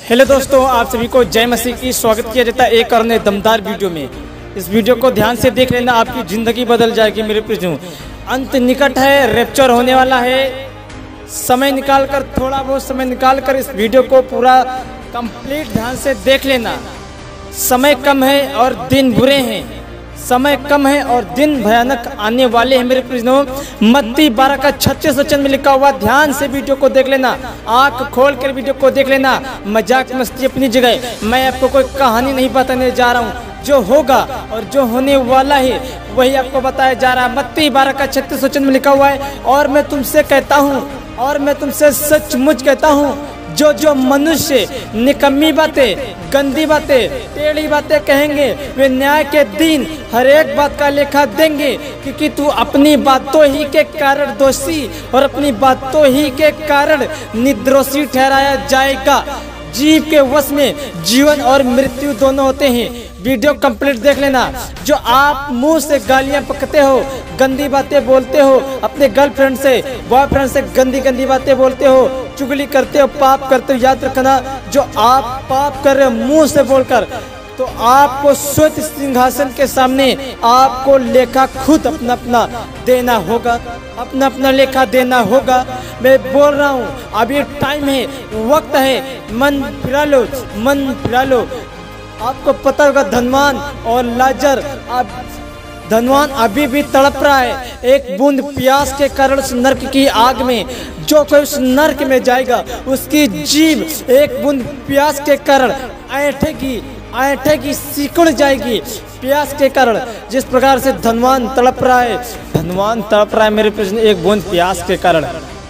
Hello दोस्तों, आप सभी को जय मसीह की स्वागत किया जाता है एक और नए दमदार वीडियो में। इस वीडियो को ध्यान से देख लेना, आपकी ज़िंदगी बदल जाएगी मेरे प्रिय। अंत निकट है, रैप्चर होने वाला है। समय निकालकर, थोड़ा बहुत समय निकालकर इस वीडियो को पूरा कंप्लीट ध्यान से देख लेना। समय कम है और दिन बुरे हैं, समय कम है और दिन भयानक आने वाले हैं मेरे प्रियजनों। मत्ती 12 का 36 वचन में लिखा हुआ, ध्यान से वीडियो को देख लेना, आंख खोल कर वीडियो को देख लेना। मजाक मस्ती अपनी जगह, मैं आपको कोई कहानी नहीं बताने जा रहा हूँ। जो होगा और जो होने वाला है वही आपको बताया जा रहा है। मत्ती 12 का 36 वचन में लिखा हुआ है, और मैं तुमसे कहता हूँ, और मैं तुमसे सचमुच कहता हूँ, जो जो मनुष्य निकम्मी बातें, गंदी बातें, टेढ़ी बातें कहेंगे, वे न्याय के दिन हर एक बात का लेखा देंगे। क्योंकि तू अपनी बातों ही के कारण दोषी और अपनी बातों ही के कारण निर्दोषी ठहराया जाएगा। जीव के वश में जीवन और मृत्यु दोनों होते हैं। वीडियो कंप्लीट देख लेना। जो आप मुंह से गालियां पकते हो, गंदी बातें बोलते हो, अपने गर्लफ्रेंड से, बॉयफ्रेंड से गंदी गंदी बातें बोलते हो, चुगली करते हो, पाप करते हो, याद रखना, जो आप पाप कर रहे हो मुंह से बोलकर, तो आपको स्वयं सिंहासन के सामने आपको लेखा खुद अपना अपना देना होगा, अपना अपना लेखा देना होगा। मैं बोल रहा हूँ, अभी टाइम है, वक्त है, मन फिरा लो, मन फिरा लो। आपको पता होगा, धनवान और लाजर, अब धनवान अभी भी तड़प रहा है एक बूंद प्यास के कारण उस नर्क की आग में। जो कोई उस नर्क में जाएगा उसकी जीभ एक बूंद प्यास के कारण ऐंठेगी, सिकुड़ जाएगी प्यास के कारण। जिस प्रकार से धनवान तड़प रहा है मेरे प्रश्न, एक बूंद प्यास के कारण,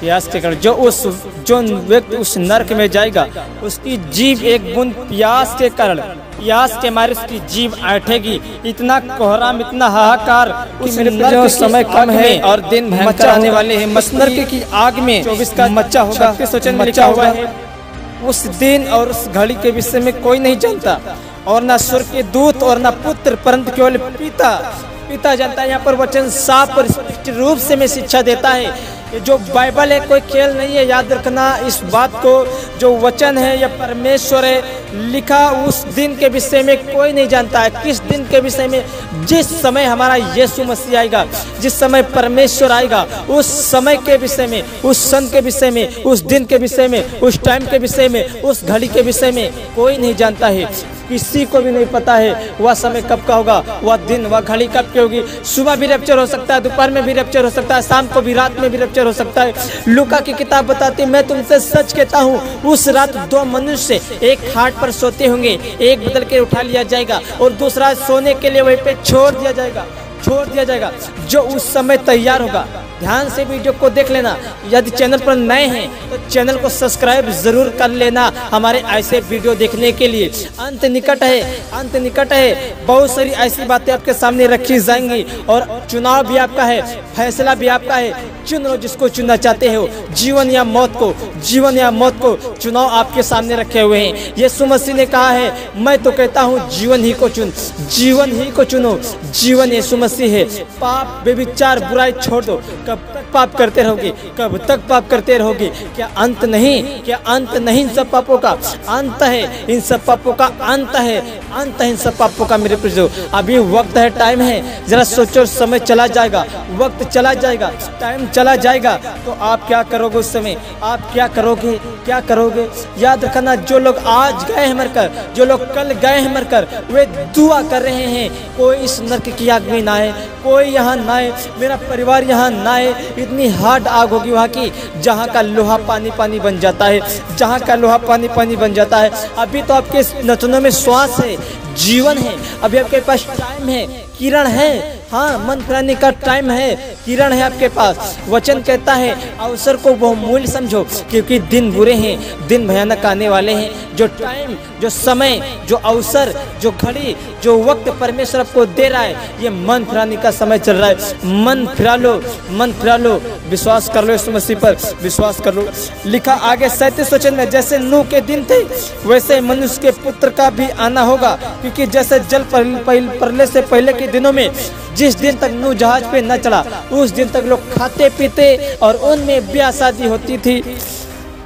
जो व्यक्ति उस नरक में जाएगा उसकी जीभ एक बूंद प्यास के कारण, प्यास के मारे उसकी जीभ ऐंठेगी। इतना कोहराम, इतना हाहाकार, उस नरक समय कम है और दिन भयंकर आने वाले हैं। उस नरक की आग में 24 का मच्चा होगा, मच्चा हुआ है। उस दिन और उस घड़ी के विषय में कोई नहीं जानता, और ना स्वर्ग के दूत और ना पुत्र, परंतु केवल पिता जानता है। यहाँ पर वचन साफ और स्पष्ट रूप से में शिक्षा देता है। ये जो बाइबल है कोई खेल नहीं है, याद रखना इस बात को। जो वचन है या परमेश्वर है लिखा, उस दिन के विषय में कोई नहीं जानता है। किस दिन के विषय में? जिस समय हमारा यीशु मसीह आएगा, जिस समय परमेश्वर आएगा, उस समय के विषय में, उस सन के विषय में, उस दिन के विषय में, उस टाइम के विषय में, उस घड़ी के विषय में कोई नहीं जानता है। किसी को भी नहीं पता है वह समय कब का होगा, वह दिन, वह घड़ी कब की होगी। सुबह भी रैप्चर हो सकता है, दोपहर में भी रैप्चर हो सकता है, शाम को भी, रात में भी रैप्चर हो सकता है। लूका की किताब बताती है, मैं तुमसे सच कहता हूँ, उस रात दो मनुष्य एक खाट पर सोते होंगे, एक बदल के उठा लिया जाएगा और दूसरा सोने के लिए वहीं पे छोड़ दिया जाएगा। जो उस समय तैयार होगा, ध्यान से वीडियो को देख लेना। यदि चैनल पर नए हैं तो चैनल को सब्सक्राइब जरूर कर लेना हमारे ऐसे वीडियो देखने के लिए। अंत निकट है, बहुत सारी ऐसी बातें आपके सामने रखी जाएंगी, और चुनाव भी आपका है, फैसला भी आपका है। चुन लो जिसको चुनना चाहते हो, जीवन या मौत को चुनाव आपके सामने रखे हुए हैं। यीशु मसीह ने कहा है, मैं तो कहता हूँ जीवन ही को चुनो। जीवन यीशु मसीह है। पाप, व्यभिचार, बुराई छोड़ दो। कब तक पाप करते रहोगे? क्या अंत नहीं इन सब पापों का? अंत है इन सब पापों का, अंत है इन सब पापों का मेरे प्रियो। अभी वक्त है, टाइम है, जरा सोचो। समय चला जाएगा, वक्त चला जाएगा, टाइम चला जाएगा, तो आप क्या करोगे उस समय? आप क्या करोगे? याद रखना, जो लोग आज गए हैं मरकर, जो लोग कल गए हैं मरकर, वे दुआ कर रहे हैं, कोई इस नरक की आग में ना आए, कोई यहाँ ना आए, मेरा परिवार यहाँ ना आए। इतनी हार्ड आग होगी वहाँ की, जहाँ का लोहा पानी बन जाता है, अभी तो आपके नथनों में श्वास है, जीवन है, अभी आपके पास टाइम है, किरण है, हाँ, मन फिराने का टाइम है, किरण है आपके पास। वचन कहता है, अवसर को बहुमूल्य समझो, क्योंकि दिन बुरे हैं, दिन भयानक आने वाले हैं। जो टाइम, जो समय, जो अवसर, जो घड़ी, जो वक्त परमेश्वर आपको दे रहा है, ये मन फिराने का समय चल रहा है। मन फिरा लो, विश्वास कर लो, यीशु मसीह पर विश्वास कर लो। लिखा आगे 37 वचन में, जैसे नूह के दिन थे वैसे मनुष्य के पुत्र का भी आना होगा। क्योंकि जैसे जल प्रलय से पहले के दिनों में, जिस दिन तक नूह जहाज पे न चढ़ा, उस दिन तक लोग खाते पीते और उनमें ब्याह शादी होती थी।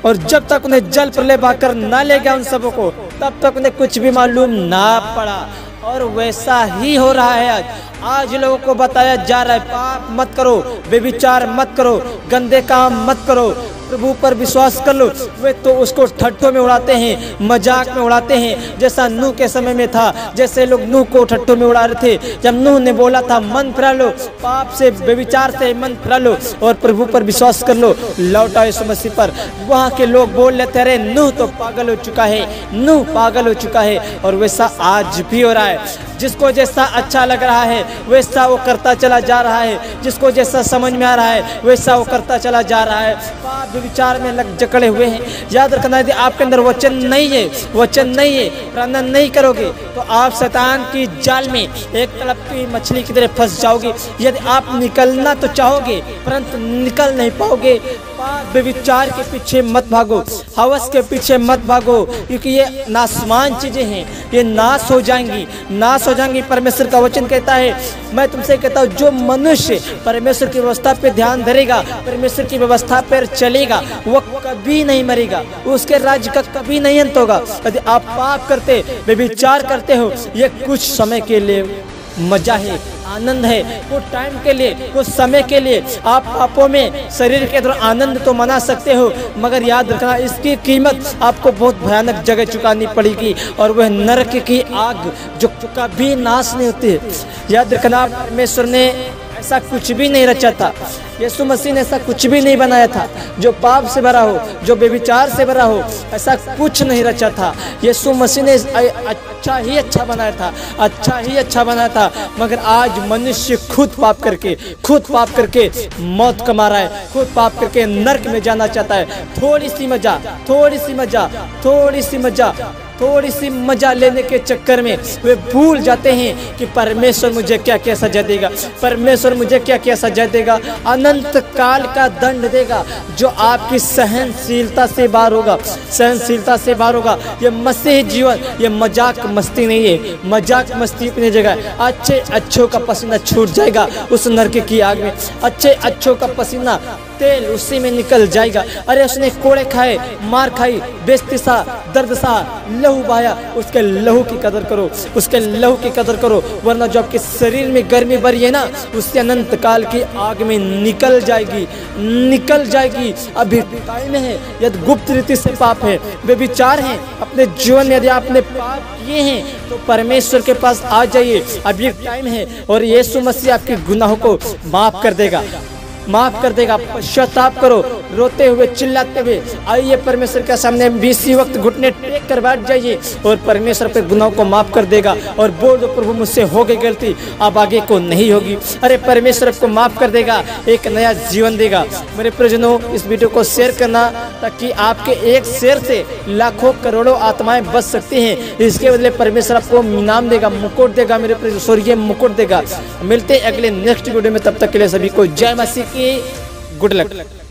और जब तक उन्हें जल प्रलय बहाकर ना ले गया उन सबों को, तब तक उन्हें कुछ भी मालूम ना पड़ा। और वैसा ही हो रहा है आज लोगों को बताया जा रहा है, पाप मत करो, व्यभिचार मत करो, गंदे काम मत करो, प्रभु पर विश्वास कर लो। वे तो उसको ठट्ठों में उड़ाते हैं, मजाक में उड़ाते हैं, जैसा नूह के समय में था, जैसे लोग नूह को ठट्ठों में उड़ा रहे थे। जब नूह ने बोला था मन फिरा लो, पाप से व्यभिचार से मन फिरा लो और प्रभु पर विश्वास कर लो, लौट आओ यीशु मसीह पर, वहाँ के लोग बोल लेते रहे नूह तो पागल हो चुका है, नूह पागल हो चुका है। और वैसा आज भी हो रहा है। जिसको जैसा अच्छा लग रहा है वैसा वो करता चला जा रहा है, जिसको जैसा समझ में आ रहा है वैसा वो करता चला जा रहा है। पाप विचार में लग जकड़े हुए हैं। याद रखना यदि आपके अंदर वचन नहीं है, वचन नहीं है, प्रार्थना नहीं करोगे तो आप शैतान की जाल में एक तड़पती मछली की तरह फंस जाओगे। यदि आप निकलना तो चाहोगे परंतु निकल नहीं पाओगे। पाप विचार के पीछे मत भागो, हवस के पीछे मत भागो, क्योंकि ये नासमान चीजें हैं, ये नाश हो जाएंगी, नाश हो जाएंगी। परमेश्वर का वचन कहता है, मैं तुमसे कहता हूँ जो मनुष्य परमेश्वर की व्यवस्था पे ध्यान धरेगा, परमेश्वर की व्यवस्था पर चलेगा, वो कभी नहीं मरेगा, उसके राज्य का कभी नहीं अंत होगा। यदि आप पाप करते, व्यभिचार करते हो, ये कुछ समय के लिए मजा है, आनंद है, कुछ टाइम के लिए, कुछ समय के लिए आप पापों में शरीर के द्वारा आनंद तो मना सकते हो, मगर याद रखना इसकी कीमत आपको बहुत भयानक जगह चुकानी पड़ेगी और वह नरक की आग जो कभी नाश नहीं होती है। याद रखना परमेश्वर ने ऐसा कुछ भी नहीं रचा था, यीशु मसीह ने ऐसा कुछ भी नहीं बनाया था जो पाप से भरा हो, जो व्यभिचार से भरा हो, ऐसा कुछ नहीं रचा था। यीशु मसीह ने अच्छा ही अच्छा बनाया था, अच्छा ही अच्छा बनाया था, मगर आज मनुष्य खुद पाप करके मौत कमा रहा है, खुद पाप करके नरक में जाना चाहता है। थोड़ी सी मजा लेने के चक्कर में वे भूल जाते हैं कि परमेश्वर मुझे क्या क्या सजा देगा, परमेश्वर मुझे क्या क्या सजा देगा, अनंत काल का दंड देगा जो आपकी सहनशीलता से बाहर होगा, सहनशीलता से बाहर होगा। ये मसीह जीवन, ये मजाक मस्ती नहीं है, मजाक मस्ती अपनी जगह। अच्छों का पसीना छूट जाएगा उस नरक की आग में, अच्छों का पसीना तेल उसी में निकल जाएगा। अरे उसने कोड़े खाए, मार खाई, बेइज्जती सा, दर्द सा, लहू बहाया, उसके लहू की कदर करो, उसके लहू की कदर करो, वरना जो आपके शरीर में गर्मी भरी है ना, उससे अनंत काल की आग में निकल जाएगी। अभी टाइम है। यदि गुप्त रीति से पाप है, व्यभिचार है, अपने जीवन में यदि आपने पाप किए हैं तो परमेश्वर के पास आ जाइए, अभी टाइम है और यीशु मसीह आपके गुनाहों को माफ कर देगा, माफ कर देगा। पश्चाताप करो, रोते हुए चिल्लाते हुए आइए परमेश्वर के सामने, इसी वक्त घुटने टेक कर बैठ जाइए और परमेश्वर अपने गुनाहों को माफ कर देगा और बोल दो प्रभु मुझसे हो गई गलती, अब आगे को नहीं होगी। अरे परमेश्वर आपको माफ कर देगा, एक नया जीवन देगा। मेरे प्रियजनों, इस वीडियो को शेयर करना ताकि आपके एक शेयर से लाखों करोड़ों आत्माएं बच सकती हैं। इसके बदले परमेश्वर आपको इनाम देगा, मुकुट देगा, मेरे प्रिय स्वर्गीय मुकुट देगा। मिलते अगले नेक्स्ट वीडियो में, तब तक के लिए सभी को जय मसीह की, गुड लक।